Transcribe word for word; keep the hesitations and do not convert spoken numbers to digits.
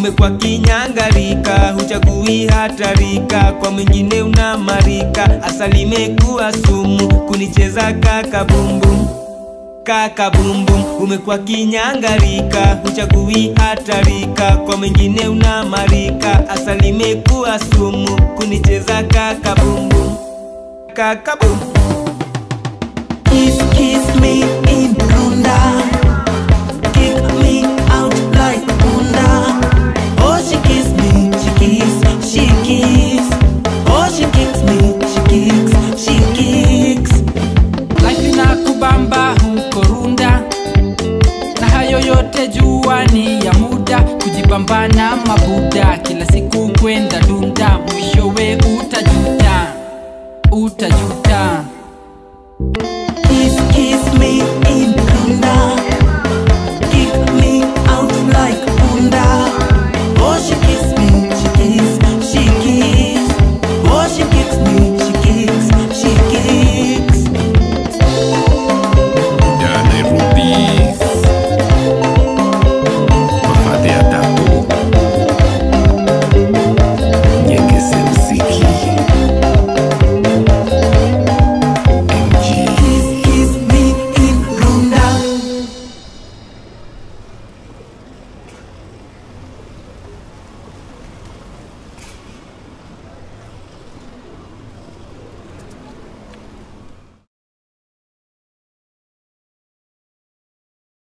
umekuwa kinyangarika, huchagui hatarika, kwa mwingine unamarika. Asali imekuwa sumu, kunicheza kaka bumbum, kaka bumbum. Umekuwa kinyangarika, huchagui hatarika, kwa mwingine unamarika. Asali imekuwa sumu, kunicheza kaka bumbum, kaka bumbum.